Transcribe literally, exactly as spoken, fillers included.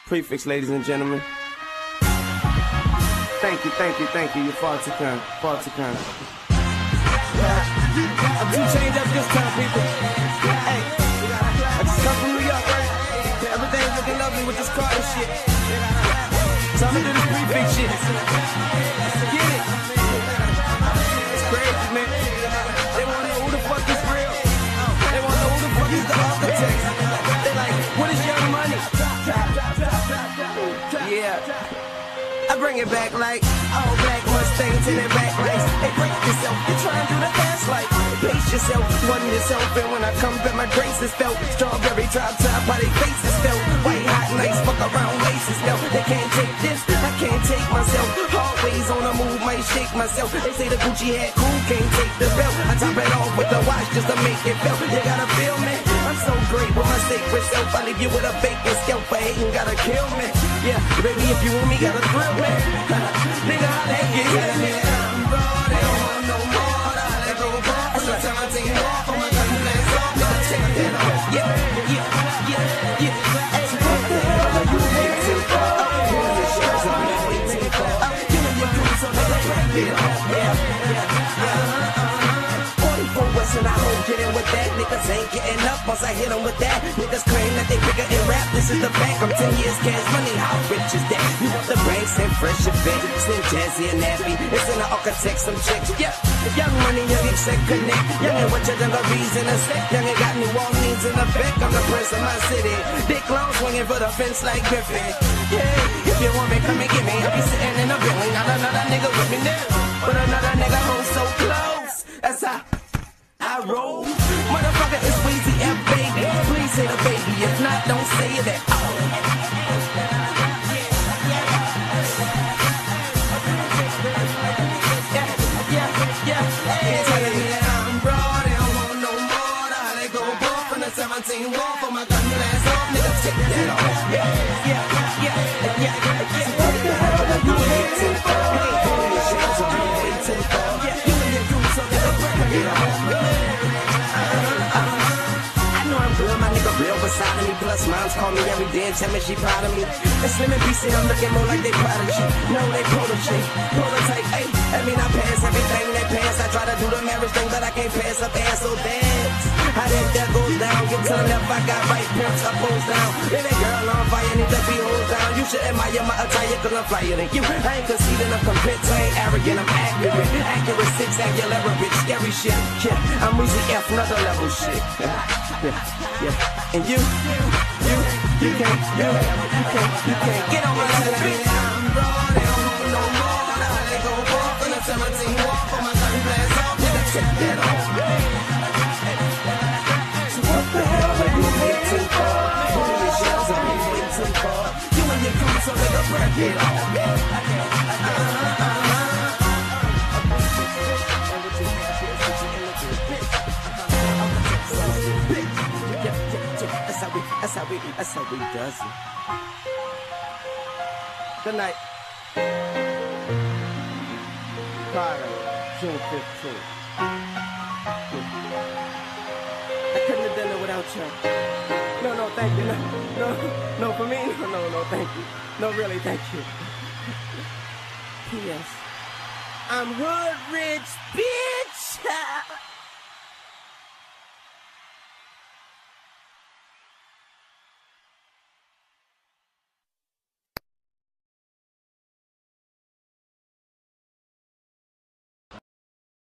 Prefix, ladies and gentlemen. Thank you, thank you, thank you. You're far too kind, far too kind. I'm too changed up this time, people. Hey, I just come from New York, right? Everything's looking lovely with this car and shit. So I'm gonna do this prefix shit. Get it? It's crazy, man. They wanna know who the fuck is real. They wanna know who the fuck is the architect. They like, what is Young Money? Yeah. I bring it back like all black Mustangs in their back lights. Hey, break yourself, you're trying to do the fast life. Pace yourself, one yourself, and when I come back, my grace is felt. Strawberry drop top, how they faces felt. White hot nights, fuck around laces felt. They can't take this, I can't take myself. Always on the move, might shake myself. They say the Gucci hat cool, can't take the belt. I top it off with the watch just to make it felt. You gotta feel me, I'm so great with my sacred self. I leave you with a vacant scalp for hating, gotta kill me. Yeah, baby, if you want me, gotta thrill me. Nigga, how they get it? I'm broad, they don't want no more. I let go of all. Sometimes I take it off on my gun, legs off. Nigga, take that off. Yeah, yeah, yeah, yeah. Hey, what the hell are you waiting for? Oh, here's the shows I'm waiting for. Oh, give me your crew so nigga, break it off. Yeah, yeah, yeah. forty-four West and I won't get in with that. Niggas ain't getting up once I hit them with that. Niggas claim that they bigger in rap. This is the bank. I'm ten years cash money. How rich is that? You want the banks and fresh event. Slim Jazzy and Nappy. It's in the architect, some chicks. Yeah, Young Money, Young Exec Connect. Young and what your dungarees in a sec. Young and got New Orleans in the back. I'm the prince of my city. Dick long swinging for the fence like Griffin. Yeah, if you want me, come and get me. I'll be sitting in a building. Not another nigga with me now. But another nigga who's so close. That's how I roll. Motherfucker, it's Weezy F, baby. Please say the baby. If not, don't say that. Oh. Yeah, yeah, yeah. Hey, telling me that I'm broad. They don't want no more. How they go ball from the seventeen wall for my gun glass off. Nigga, take that off. Yeah, yeah, yeah, yeah, yeah. What the hell are you waiting for? Hey, the shows are waiting for. Yeah, you and your crew, so nigga, break it off. Real beside me, plus moms call me every day and tell me she proud of me. And Slim and B C, I'm looking more like they prodigy. No, they protege, prototype, ayy. I mean, I pass everything they pass. I try to do the marriage thing, but I can't pass up ass, so dance. How that that goes down, get to the left, I got right, pimps, up, goes down. If that girl on fire, need to be hold down. You should admire my attire, cause I'm flyer than you. I ain't conceited, I'm compared to, I ain't arrogant, I'm accurate. Accurate, six, angular, bitch, scary shit. Yeah, I'm Weezy F, another level shit. Yeah, yeah. And you, you, you, you can't, you, you can't, you can't get on my level. I'm broad, they don't want no more. Now they go ball from the seventeen wall for my sunglasses off. Nigga, take that off. So what the hell are you waiting for? Who the shells are you waiting for? You and your crew, so nigga, break it off. That's how we, that's how we does it. Good night. Carter, June fifteenth. I couldn't have done it without you. No, no, thank you. No, no, no, for me, no, no, no, thank you. No, really, thank you. P S I'm hood rich, bitch.